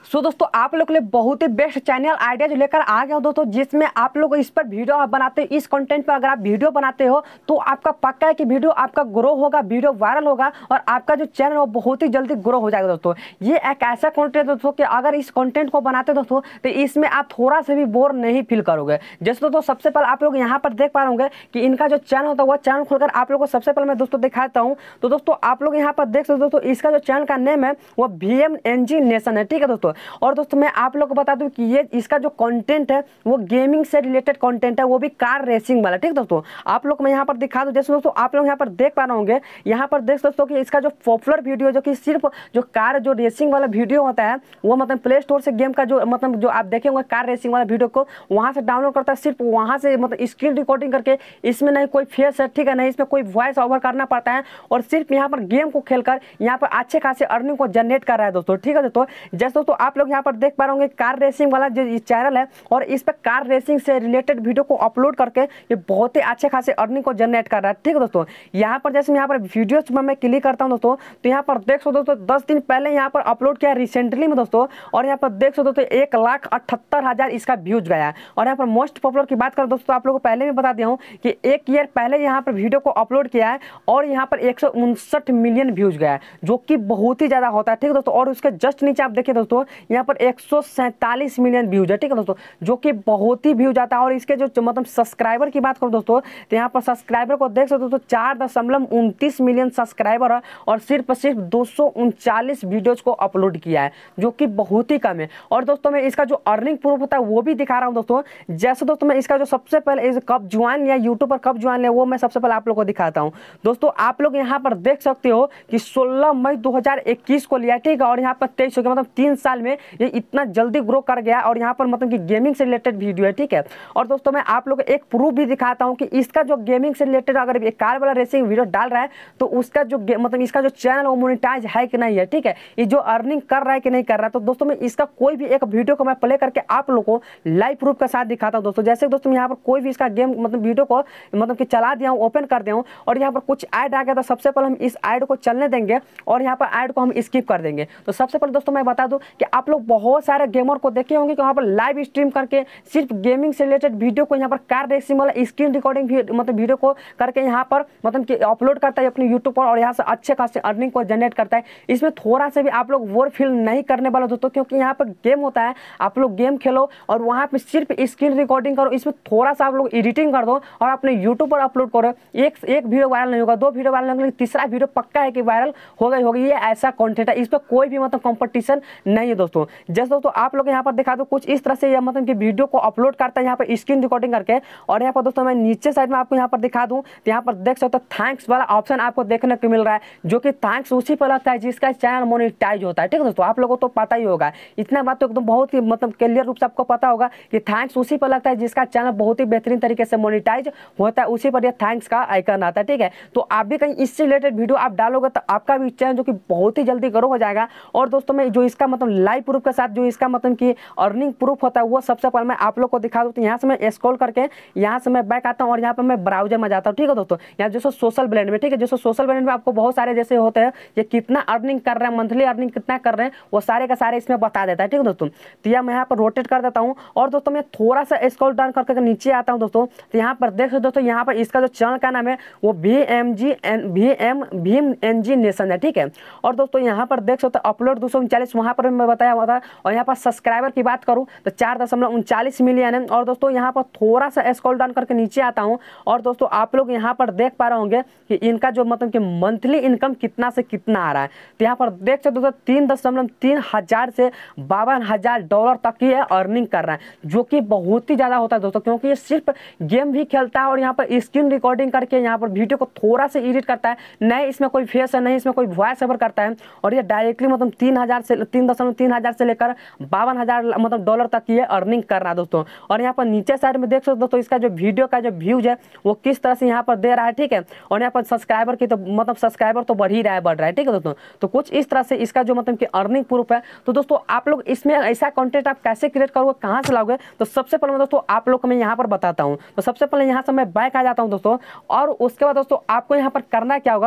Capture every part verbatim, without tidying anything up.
सो दोस्तों आप लोग के लिए बहुत ही बेस्ट चैनल आइडिया जो लेकर आ गया हूं दोस्तों, जिसमें आप लोग इस पर वीडियो बनाते हो। इस कंटेंट पर अगर आप वीडियो बनाते हो तो आपका पक्का है कि वीडियो आपका ग्रो होगा, वीडियो वायरल होगा और आपका जो चैनल है वो बहुत ही जल्दी ग्रो हो जाएगा दोस्तों। ये एक ऐसा कंटेंट दोस्तों कि अगर इस कंटेंट को बनाते दोस्तों तो इसमें आप थोड़ा सा भी बोर नहीं फील करोगे। जैसे दोस्तों सबसे पहले आप लोग यहाँ पर देख पा रहे होंगे कि इनका जो चैनल होता है वह चैनल खोलकर आप लोग को सबसे पहले मैं दोस्तों दिखाता हूँ। तो दोस्तों आप लोग यहाँ पर देख सकते हो दोस्तों, इसका जो चैनल का नेम है वो V M N G nation है, ठीक है दोस्तों। और दोस्तों मैं आप लोग को बता दूं कि ये इसका जो कंटेंट है वो गेमिंग से रिलेटेड कंटेंट है, वो भी कार रेसिंग वाला, ठीक दोस्तों। आप लोग को मैं यहाँ पर दिखा दूं। जैसे दोस्तों आप लोग यहाँ पर देख पा रहे होंगे, यहाँ पर देख सकते हो कि इसका जो पॉपुलर वीडियो जो कि सिर्फ जो कार जो रेसिंग वाला वीडियो होता है वो मतलब प्ले स्टोर से गेम का जो मतलब जो आप देखे होंगे कार रेसिंग वाला वीडियो को वहाँ से डाउनलोड करता है, सिर्फ वहाँ से मतलब स्क्रीन रिकॉर्डिंग करके। इसमें नहीं कोई फेस है, ठीक है, नहीं इसमें कोई वॉइस ओवर करना पड़ता है और सिर्फ यहाँ पर गेम को खेलकर यहाँ पर अच्छे खासे अर्निंग को जनरेट कर रहा है दोस्तों, ठीक है दोस्तों। जैसे दोस्तों आप लोग यहाँ पर देख पा रहे होंगे कार रेसिंग वाला जो चैनल है और इस पर कार रेसिंग से रिलेटेड वीडियो को अपलोड करके ये बहुत ही अच्छे खासे अर्निंग को जनरेट कर रहा है, ठीक है दोस्तों। यहाँ पर जैसे मैं यहाँ पर वीडियोस में मैं क्लिक करता हूँ दोस्तों, तो यहाँ पर देख सकते हो दोस्तों दस दिन पहले यहाँ पर अपलोड किया रिसेंटली में दोस्तों, और यहाँ पर देख सकते हो तो एक लाख अठहत्तर हजार इसका व्यूज गया। और यहाँ पर मोस्ट पॉपुलर की बात करें दोस्तों, आप लोगों को पहले भी बता दिया हूँ कि एक ईयर पहले यहाँ पर वीडियो को अपलोड किया है और यहाँ पर एक सौ उनसठ मिलियन व्यूज गया है, जो कि बहुत ही ज्यादा होता है, ठीक है दोस्तों। और उसके जस्ट नीचे आप देखिए दोस्तों यहाँ पर एक सौ सैंतालीस मिलियन व्यूज है, ठीक है दोस्तों, जो कि बहुत ही व्यूज आता है। और इसके जो मतलब सब्सक्राइबर की बात करो दोस्तों, तो यहाँ पर सब्सक्राइबर को देख सकते हो दोस्तों चार दशमलव उनतीस मिलियन सब्सक्राइबर है और सिर्फ सिर्फ दो सौ उनचालीस वीडियोज को अपलोड किया है, जो कि बहुत ही कम है। और दोस्तों मैं इसका जो अर्निंग प्रूफ होता है वो भी दिखा रहा हूँ दोस्तों। जैसे दोस्तों मैं इसका जो सबसे पहले इस कब ज्वाइन लिया यूट्यूब पर कब ज्वाइन लिया वो मैं सबसे पहले आप लोग को दिखाता हूँ दोस्तों। आप लोग यहाँ पर देख सकते हो कि सोलह मई दो हजार इक्कीस को लिया, ठीक है, और यहाँ पर तेईस हो गया, मतलब तीन साल में ये इतना जल्दी ग्रो कर गया। और यहाँ पर मतलब कि गेमिंग से रिलेटेड वीडियो है, ठीक है। और दोस्तों मैं आप लोग एक प्रूफ भी दिखाता हूँ कि इसका जो गेमिंग से रिलेटेड अगर एक कार वाला रेसिंग वीडियो डाल रहा है तो उसका जो मतलब इसका जो चैनल वो मोनेटाइज है कि नहीं है, ठीक है, ये जो अर्निंग कर रहा है कि नहीं कर रहा है। तो दोस्तों मैं इसका कोई भी एक वीडियो को मैं प्ले करके आप लोग को लाइव प्रूफ के साथ दिखाता हूँ दोस्तों। जैसे दोस्तों यहाँ पर कोई भी इसका गेम मतलब वीडियो को मतलब कि चला दिया हूँ, ओपन कर दिया हूँ और यहाँ पर कुछ ऐड आ गया, तो सबसे पहले हम इस ऐड को चलने देंगे और यहाँ पर ऐड को हम स्किप कर देंगे। तो सबसे पहले दोस्तों मैं बता दूं कि आप लोग बहुत सारे गेमर को देखे होंगे कि वहाँ पर लाइव स्ट्रीम करके सिर्फ गेमिंग से रिलेटेड वीडियो को यहाँ पर कार रेसिंग वाला स्क्रीन रिकॉर्डिंग मतलब वीडियो को करके यहाँ पर मतलब कि अपलोड करता है अपने यूट्यूब पर और यहाँ से अच्छे खासे अर्निंग को जनरेट करता है। इसमें थोड़ा सा भी आप लोग बोर फील नहीं करने वाला दोस्तों, क्योंकि यहाँ पर गेम होता है, आप लोग गेम खेलो और वहाँ पर सिर्फ स्क्रीन रिकॉर्डिंग करो, इसमें थोड़ा सा आप लोग एडिटिंग कर दो और अपने यूट्यूब पर अपलोड करो। एक एक वीडियो वायरल नहीं होगा, दो वीडियो वायरल नहीं होगा, तीसरा वीडियो पक्का है कि वायरल होगा ही होगा। ये ऐसा कंटेंट है, इस पर कोई भी मतलब कंपटीशन नहीं है दोस्तों। जैसे दोस्तों आप लोग यहाँ पर दिखा दो कुछ इस तरह से ये मतलब कि वीडियो को अपलोड करता है यहाँ पर स्क्रीन रिकॉर्डिंग करके। और यहाँ पर दोस्तों मैं नीचे साइड में आपको यहाँ पर दिखा दूं तो यहाँ पर देख सकते हो थैंक्स वाला ऑप्शन आपको देखने को मिल रहा है, जो कि थैंक्स उसी पर लगता है जिसका चैनल मोनेटाइज होता है, ठीक है दोस्तों। आप लोगों को तो पता ही होगा, इतना बात तो एकदम बहुत ही मतलब क्लियर रूप से आपको पता होगा कि थैंक्स उसी पर लगता है जिसका चैनल बहुत ही बेहतरीन तरीके से मोनेटाइज होता है, उसी पर यह थैंक्स का आइकन आता है, ठीक है। तो आप भी कहीं इससे रिलेटेड वीडियो आप डालोगे तो आपका भी चैनल जो कि बहुत ही जल्दी ग्रो हो जाएगा। और दोस्तों मैं जो इसका मतलब लाइव प्रूफ के साथ जो इसका मतलब कि अर्निंग प्रूफ होता है वो सबसे पहले मैं आप लोग को दिखा दूं। तो यहाँ से मैं स्क्रॉल करके यहाँ से मैं बैक आता हूँ और यहाँ पर मैं ब्राउजर में जाता हूँ, ठीक है दोस्तों। यहाँ जैसे सोशल ब्लेंड में, ठीक है, जैसे सोशल ब्लेंड में आपको बहुत सारे जैसे होते हैं ये कितना अर्निंग कर रहे हैं, मंथली अर्निंग कितना कर रहे हैं, वो सारे का सारे इसमें बता देता है, ठीक है दोस्तों। तो यह मैं यहाँ पर रोटेट कर देता हूँ और दोस्तों मैं थोड़ा सा स्क्रॉल डाउन करके नीचे आता हूँ दोस्तों। तो यहाँ पर देख सकते दोस्तों यहाँ पर इसका जो चैनल का नाम है वो V M G N V M Bheem N G nation है, ठीक है। और दोस्तों यहाँ पर देख सकते हो अपलोड दो सौ उनचालीस वहाँ पर मैं बताया हुआ था। और यहाँ पर सब्सक्राइबर की बात करूँ तो चार दशमलव उनचालीस मिलियन है। और दोस्तों यहाँ पर थोड़ा सा स्क्रॉल डाउन करके नीचे आता हूँ और दोस्तों आप लोग यहाँ पर देख पा रहे होंगे कि इनका जो मतलब कि मंथली इनकम कितना से कितना आ रहा है। तो यहाँ पर देख सकते दोस्तों तीन दशमलव तीन हजार से बावन हजार डॉलर तक की अर्निंग कर रहा है, जो कि बहुत ही ज्यादा होता है दोस्तों, क्योंकि ये सिर्फ गेम भी खेलता है और यहाँ पर स्क्रीन रिकॉर्डिंग करके यहाँ पर वीडियो को थोड़ा सा एडिट करता है, नहीं इसमें कोई फेस है, नहीं इसमें कोई वॉइस ओवर करता है। और ये डायरेक्टली मतलब तीन हजार से तीन दशमलव तीन हजार से लेकर बावन हजार मतलब डॉलर तक की ये अर्निंग कर रहा है दोस्तों। और यहाँ पर नीचे साइड में देख सकते हो दोस्तों इसका जो वीडियो का जो व्यूज है वो किस तरह से यहाँ पर दे रहा है, ठीक है। और यहाँ पर सब्सक्राइबर की तो मतलब सब्सक्राइबर तो बढ़ ही रहा है, बढ़ रहा है, ठीक है दोस्तों। तो कुछ इस तरह से इसका जो मतलब कि अर्निंग प्रूफ है। तो दोस्तों आप लोग इसमें ऐसा कंटेंट आप कैसे क्रिएट करोगे, कहाँ से लाओगे, तो सबसे पहले मैं दोस्तों आप लोग को मैं यहाँ पर बताता हूँ। तो सबसे पहले यहाँ से मैं बैक आ जाता हूँ दोस्तों और उसके बाद दोस्तों आपको यहाँ पर करना क्या होगा,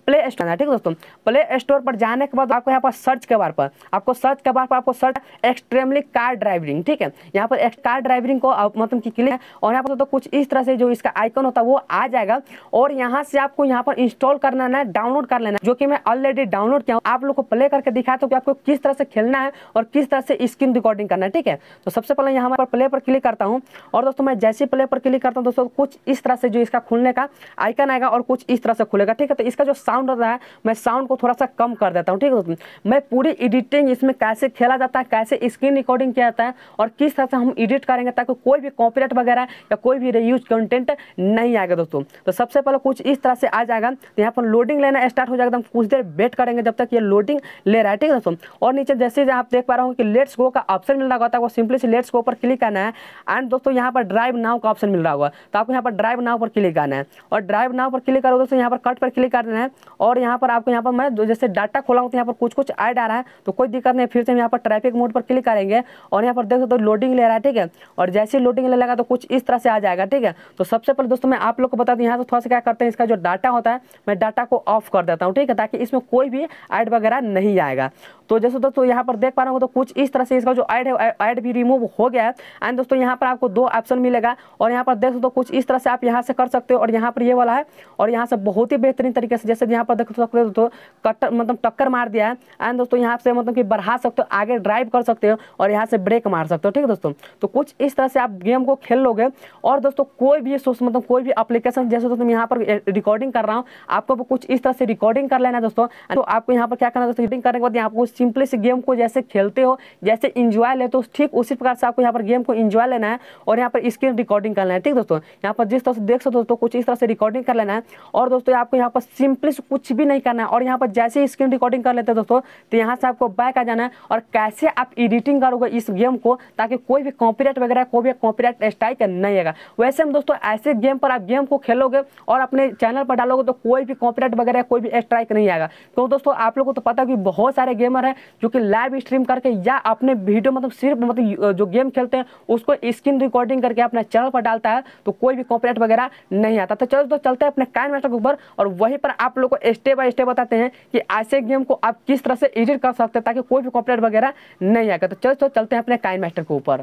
प्ले स्टोर है, ठीक है दोस्तों। प्ले स्टोर पर जाने के बाद आपको यहाँ पर सर्च के बार पर आपको सर्च के बार पर आपको सर्च एक्सट्रीमली कार ड्राइविंग, ठीक है। यहाँ पर कार ड्राइविंग को मतलब कि क्लिक और यहाँ पर तो कुछ इस तरह से जो इसका आइकन होता है वो आ जाएगा और यहाँ से आपको यहाँ पर इंस्टॉल करना है, डाउनलोड कर लेना है, जो कि मैं ऑलरेडी डाउनलोड किया हूँ। आप लोग को प्ले करके दिखाता हूँ कि आपको किस तरह से खेलना है और किस तरह से स्क्रीन रिकॉर्डिंग करना है, ठीक है। तो सबसे पहले यहाँ पर प्ले पर क्लिक करता हूँ और दोस्तों मैं जैसे प्ले पर क्लिक करता हूँ दोस्तों कुछ इस तरह से जो इसका खुलने का आइकन आएगा और कुछ इस तरह से खुलेगा, ठीक है। तो इसका जो साउंड होता है मैं साउंड को थोड़ा सा कम कर देता हूँ, ठीक है दोस्तों। मैं पूरी एडिटिंग इसमें कैसे खेला जाता है, कैसे स्क्रीन रिकॉर्डिंग किया जाता है और किस तरह से हम एडिट करेंगे ताकि कोई भी कॉपीराइट वगैरह या कोई भी रीयूज कंटेंट नहीं आएगा दोस्तों। तो सबसे पहले कुछ इस तरह से आ जाएगा, तो यहाँ पर लोडिंग लेना स्टार्ट हो जाएगा। कुछ देर वेट करेंगे जब तक ये लोडिंग ले रहा है, ठीक है दोस्तों। और नीचे जैसे आप देख पा रहे हो कि लेट्स गो का ऑप्शन मिल रहा होता है, वो सिंपली से लेट्स गो पर क्लिक करना है। एंड दोस्तों यहाँ पर ड्राइव नाउ का ऑप्शन मिल रहा होगा, तो आपको यहाँ पर ड्राइव नाउ पर क्लिक करना है और ड्राइव नाउ पर क्लिक करो दोस्तों यहाँ पर कट पर क्लिक करना है और यहाँ पर आपको यहाँ पर मैं जैसे डाटा खोला हूँ तो यहाँ पर कुछ कुछ ऐड आ रहा है, तो कोई दिक्कत नहीं। फिर से हम यहाँ पर ट्रैफिक मोड पर क्लिक करेंगे और यहाँ पर देख सकते हो लोडिंग ले रहा है, ठीक है। और जैसे लोडिंग ले लगा तो कुछ इस तरह से आ जाएगा, ठीक है। तो सबसे पहले दोस्तों मैं आप लोग को बता दूं यहाँ से थोड़ा सा क्या करते हैं, इसका जो डाटा होता है मैं डाटा को ऑफ कर देता हूँ, ठीक है, ताकि इसमें कोई भी ऐड वगैरह नहीं आएगा। तो जैसे दोस्तों यहाँ पर देख पा रहे हो तो कुछ इस तरह से इसका जो ऐड है ऐड भी रिमूव हो गया है। एंड दोस्तों यहाँ पर आपको दो ऑप्शन मिलेगा और यहाँ पर देख सकते हो कुछ इस तरह से आप यहाँ से कर सकते हो और यहाँ पर ये वाला है और यहाँ से बहुत ही बेहतरीन तरीके से जैसे यहाँ पर देख सकते हो तो कट्टर मतलब टक्कर मार दिया है। एंड दोस्तों यहाँ से मतलब कि बढ़ा सकते हो, आगे ड्राइव कर सकते हो और यहाँ से ब्रेक मार सकते हो, ठीक है दोस्तों। तो कुछ इस तरह से आप गेम को खेल लोगे और दोस्तों कोई भी मतलब कोई भी एप्लीकेशन जैसे दोस्तों यहाँ पर रिकॉर्डिंग कर रहा हूँ आपको कुछ इस तरह से रिकॉर्डिंग कर लेना है दोस्तों। तो आपको यहाँ पर क्या करना है दोस्तों, एडिटिंग करने के बाद यहाँ पर सिंपली से गेम को जैसे खेलते हो जैसे इंजॉय लेते हो ठीक उसी प्रकार से आपको यहाँ पर गेम को इंजॉय लेना है और यहाँ पर स्क्रीन रिकॉर्डिंग करना है, ठीक दोस्तों। यहाँ पर जिस तरह से देख सकते हो दोस्तों कुछ इस तरह से रिकॉर्डिंग कर लेना है और दोस्तों आपको यहाँ पर सिंपली से कुछ भी नहीं करना है और यहाँ पर जैसे ही स्क्रीन रिकॉर्डिंग कर लेते हैं दोस्तों तो यहाँ से आपको बैक आ जाना है और कैसे आप एडिटिंग करोगे इस गेम को ताकि कोई भी कॉपीराइट वगैरह कोई भी कॉपीराइट स्ट्राइक नहीं आएगा। वैसे हम दोस्तों ऐसे गेम पर आप गेम को खेलोगे और अपने चैनल पर डालोगे तो कोई भी कॉपीराइट वगैरह कोई भी स्ट्राइक नहीं आएगा। क्योंकि दोस्तों आप लोगों को तो पता है कि बहुत सारे गेमर हैं जो कि लाइव स्ट्रीम करके या अपने वीडियो मतलब सिर्फ मतलब जो गेम खेलते हैं उसको स्क्रीन रिकॉर्डिंग करके अपने चैनल पर डालता है तो कोई भी कॉपीराइट वगैरह नहीं आता। तो चलो तो चलते हैं अपने काइनमास्टर के ऊपर और वहीं पर आप लोगों को स्टेप बाय स्टेप बताते हैं कि ऐसे गेम को आप किस तरह से एडिट कर सकते हैं ताकि कोई भी कॉपीराइट वगैरह नहीं आएगा। तो चलो तो चलते हैं अपने काइनमास्टर के ऊपर।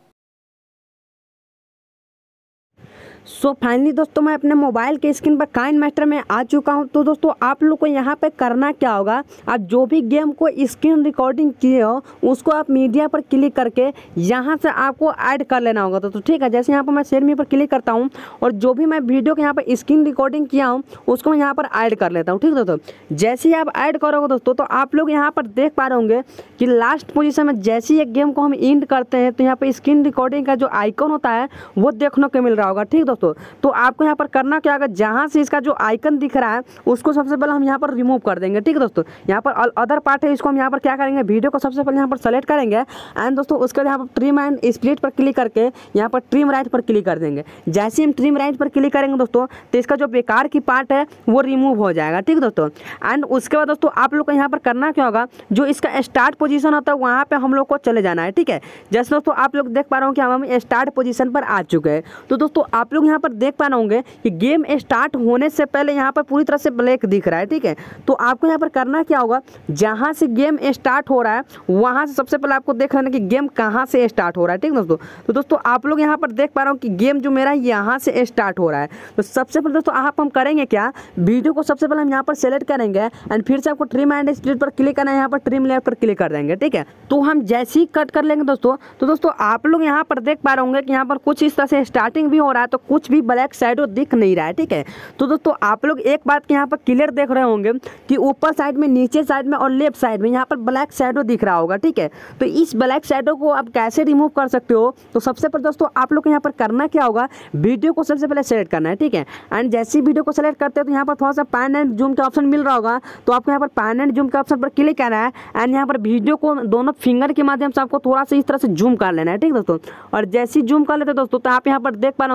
सो so फाइनली दोस्तों मैं अपने मोबाइल के स्क्रीन पर काइनमास्टर में आ चुका हूं। तो दोस्तों आप लोग को यहाँ पे करना क्या होगा, आप जो भी गेम को स्क्रीन रिकॉर्डिंग किए हो उसको आप मीडिया पर क्लिक करके यहाँ से आपको ऐड कर लेना होगा। तो ठीक है, जैसे यहाँ पर मैं शेयर मी पर क्लिक करता हूँ और जो भी मैं वीडियो के यहाँ पर स्क्रीन रिकॉर्डिंग किया हूँ उसको मैं यहाँ पर ऐड कर लेता हूँ, ठीक है दोस्तों। जैसे ही आप ऐड करोगे दोस्तों तो आप लोग यहाँ पर देख पा रहे होंगे कि लास्ट पोजीशन में जैसे ही एक गेम को हम एंड करते हैं तो यहाँ पर स्क्रीन रिकॉर्डिंग का जो आइकन होता है वो देखने को मिल रहा होगा, ठीक दोस्तों। तो आपको यहाँ पर करना क्या होगा, जहाँ से इसका जो आइकन दिख रहा है उसको सबसे पहले हम यहाँ पर रिमूव कर देंगे, ठीक है दोस्तों। यहाँ पर अदर पार्ट है इसको हम यहाँ पर क्या करेंगे, वीडियो को सबसे पहले यहाँ पर सेलेक्ट करेंगे एंड दोस्तों उसके बाद यहाँ पर ट्रिम एंड स्प्लिट पर क्लिक करके यहाँ पर ट्रिम राइट पर क्लिक कर देंगे। जैसे हम ट्रिम राइट पर क्लिक करेंगे दोस्तों तो इसका जो बेकार की पार्ट है वो रिमूव हो जाएगा, ठीक है दोस्तों। एंड उसके बाद दोस्तों आप लोग को यहाँ पर करना क्या होगा, जो इसका स्टार्ट पोजीशन होता है वहाँ पे हम लोग को चले जाना है, ठीक है। जैसे दोस्तों आप लोग देख पा रहे हो कि हम स्टार्ट पोजीशन पर आ चुके हैं। तो दोस्तों आप लोग यहाँ पर देख पा रहे होंगे कि गेम स्टार्ट होने से पहले यहाँ पर पूरी तरह से ब्लैक दिख रहा है, ठीक है। तो आपको यहाँ पर करना क्या होगा, जहाँ से गेम स्टार्ट हो रहा है वहाँ से सबसे पहले आपको देख लेना कि गेम कहाँ से स्टार्ट हो रहा है, ठीक दोस्तों। तो दोस्तों आप लोग यहाँ पर देख पा रहे हो कि गेम जो मेरा यहाँ से स्टार्ट हो रहा है। तो सबसे पहले दोस्तों आप हम करेंगे क्या, वीडियो को सबसे पहले हम यहाँ पर सेलेक्ट करेंगे एंड फिर से आपको ट्रिम एंड स्प्लिट पर क्लिक करना है, यहाँ पर ट्रिम लेयर पर क्लिक कर देंगे, ठीक है। तो हम जैसे ही कट कर लेंगे दोस्तों तो दोस्तों आप लोग यहाँ पर देख पा रहे होंगे कि यहाँ पर कुछ इस तरह से स्टार्टिंग भी हो रहा है तो कुछ भी ब्लैक शैडो दिख नहीं रहा है, ठीक है। तो दोस्तों आप लोग एक बात यहाँ पर क्लियर देख रहे होंगे कि ऊपर साइड में, नीचे साइड में और लेफ्ट साइड में यहाँ पर ब्लैक शैडो दिख रहा होगा, ठीक है। तो इस ब्लैक शैडो को आप कैसे रिमूव कर सकते हो, तो सबसे पहले दोस्तों आप लोग को यहाँ पर करना क्या होगा, वीडियो को सबसे पहले सेलेक्ट करना है, ठीक है। एंड जैसे ही वीडियो को सेलेक्ट करते हो तो यहाँ पर थोड़ा सा पैन एंड जूम का ऑप्शन मिल रहा होगा, तो आपको यहाँ पर पैन एंड जूम के ऑप्शन पर क्लिक करना है एंड यहाँ पर वीडियो को दोनों फिंगर के माध्यम से आपको थोड़ा सा इस तरह से जूम कर लेना है, ठीक दोस्तों। और जैसे ही जूम कर लेते दोस्तों तो आप यहाँ पर देख पा रहे हो कुछ इस तरह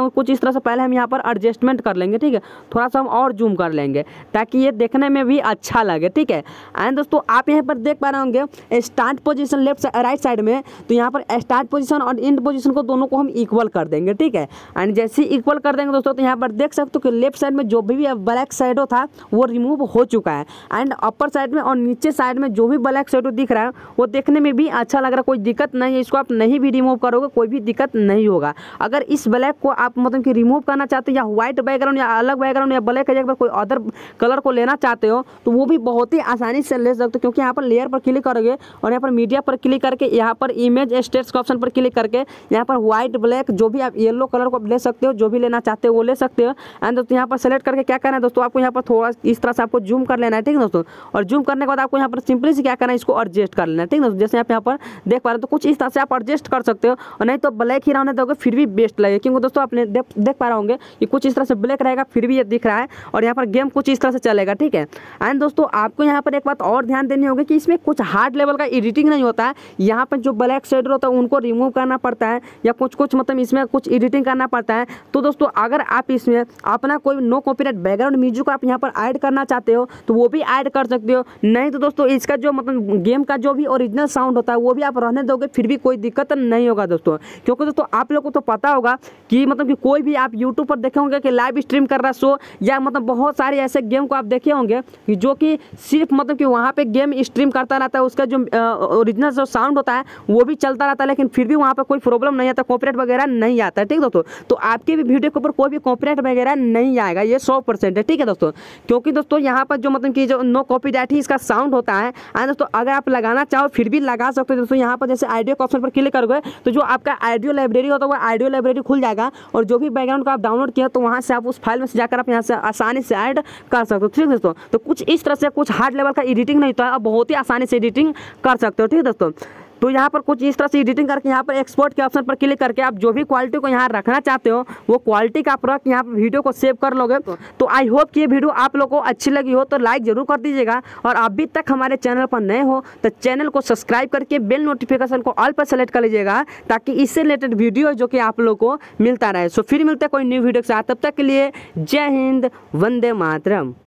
तरह से पहले हम यहाँ पर एडजस्टमेंट कर लेंगे, ठीक है। थोड़ा सा हम और जूम कर लेंगे ताकि ये देखने में भी अच्छा लगे, ठीक है। एंड दोस्तों आप यहाँ पर देख पा रहे होंगे start position left right side में, तो यहाँ पर स्टार्ट पोजीशन और एंड पोजीशन को दोनों को हम इक्वल कर देंगे, ठीक है। एंड जैसे ही इक्वल कर देंगे दोस्तों तो यहाँ पर देख सकते हो कि लेफ्ट साइड में जो भी ब्लैक शैडो था वो रिमूव हो चुका है। एंड अपर साइड में और नीचे साइड में जो भी ब्लैक शैडो दिख रहा है वो देखने में भी अच्छा लग रहा है, कोई दिक्कत नहीं है। इसको आप नहीं भी रिमूव करोगे कोई भी दिक्कत नहीं होगा। अगर इस ब्लैक को आप मतलब कि रिमूव करना चाहते हो या व्हाइट बैकग्राउंड या अलग बैकग्राउंड या ब्लैक की जगह पर कोई अदर कलर को लेना चाहते हो तो वो भी बहुत ही आसानी से ले सकते हो, क्योंकि यहाँ पर लेयर पर क्लिक करोगे और यहाँ पर मीडिया पर क्लिक करके यहाँ पर इमेज स्टेट्स के ऑप्शन पर क्लिक करके यहाँ पर व्हाइट ब्लैक जो भी आप येलो कलर को ले सकते हो, जो भी लेना चाहते हो वो ले सकते हो। एंड दोस्तों यहाँ पर सेलेक्ट करके क्या करना है दोस्तों, आपको यहाँ पर थोड़ा इस तरह से आपको जूम कर लेना है, ठीक है दोस्तों। और जूम करने के बाद आपको यहाँ पर सिंपली से क्या करना है, इसको एडजस्ट कर लेना है, ठीक है दोस्तों। जैसे आप यहाँ पर देख पा रहे हो तो कुछ इस तरह से आप एडजस्ट कर सकते हो, और नहीं तो ब्लैक ही रहने दोगे फिर भी बेस्ट लगेगा, क्योंकि दोस्तों आपने देख देख पा रहे होंगे कि कुछ इस तरह से ब्लैक रहेगा फिर भी ये दिख रहा है और यहाँ पर गेम कुछ इस तरह से चलेगा, ठीक है। एंड दोस्तों आपको यहाँ पर एक बात और ध्यान देनी होगी कि इसमें कुछ हार्ड लेवल का एडिटिंग नहीं होता है। यहाँ पर जो ब्लैक शेडर होता है उनको रिमूव करना पड़ता है या कुछ कुछ मतलब इसमें कुछ एडिटिंग करना पड़ता है। तो दोस्तों अगर आप इसमें अपना कोई नो कॉपीराइट बैकग्राउंड म्यूजिक आप यहाँ पर ऐड करना चाहते हो तो वो भी ऐड कर सकते हो, नहीं तो दोस्तों इसका जो मतलब गेम का जो भी ओरिजिनल साउंड होता है वो भी आप रहने दोगे फिर भी कोई दिक्कत नहीं होगा दोस्तों। क्योंकि दोस्तों आप लोगों को तो पता होगा कि मतलब कि कोई भी आप यूट्यूब पर देखे होंगे कि लाइव स्ट्रीम कर रहा शो या मतलब बहुत सारे ऐसे गेम को आप देखे होंगे कि जो कि सिर्फ मतलब कि वहाँ पे गेम स्ट्रीम करता रहता है, उसका जो ओरिजिनल जो साउंड होता है वो भी चलता रहता है, लेकिन फिर भी वहाँ पर कोई प्रॉब्लम नहीं आता, कॉपीराइट वगैरह नहीं आता है, ठीक दोस्तों। तो आपके भी वीडियो के ऊपर कोई भी कॉपीराइट वगैरह नहीं आएगा, ये सौ परसेंट है, ठीक है दोस्तों। क्योंकि दोस्तों यहाँ पर जो मतलब कि जो नो कॉपीराइट ही इसका साउंड होता है। एंड दोस्तों अगर आप लगाना चाहो फिर भी लगा सकते हो दोस्तों। यहाँ पर जैसे ऑडियो के ऑप्शन पर क्लिक करोगे तो जो आपका ऑडियो लाइब्रेरी होता है वो ऑडियो लाइब्रेरी खुल जाएगा, और जो भी बैकग्राउंड को आप डाउनलोड किया तो वहाँ से आप उस फाइल में से जाकर आप यहाँ से आसानी से ऐड कर सकते हो, ठीक है दोस्तों। तो कुछ इस तरह से कुछ हार्ड लेवल का एडिटिंग नहीं होता है, आप बहुत ही आसानी से एडिटिंग कर सकते हो, ठीक है दोस्तों। तो यहाँ पर कुछ इस तरह से एडिटिंग करके यहाँ पर एक्सपोर्ट के ऑप्शन पर क्लिक करके आप जो भी क्वालिटी को यहाँ रखना चाहते हो वो क्वालिटी का आप रख यहाँ पर वीडियो को सेव कर लोगे। तो आई होप कि ये वीडियो आप लोगों को अच्छी लगी हो तो लाइक जरूर कर दीजिएगा, और अभी तक हमारे चैनल पर नए हो तो चैनल को सब्सक्राइब करके बेल नोटिफिकेशन को ऑल पर सेलेक्ट कर लीजिएगा, ताकि इससे रिलेटेड वीडियो जो कि आप लोग को मिलता रहे। सो फिर मिलते हैं कोई न्यू वीडियो के साथ, तब तक के लिए जय हिंद, वंदे मातरम।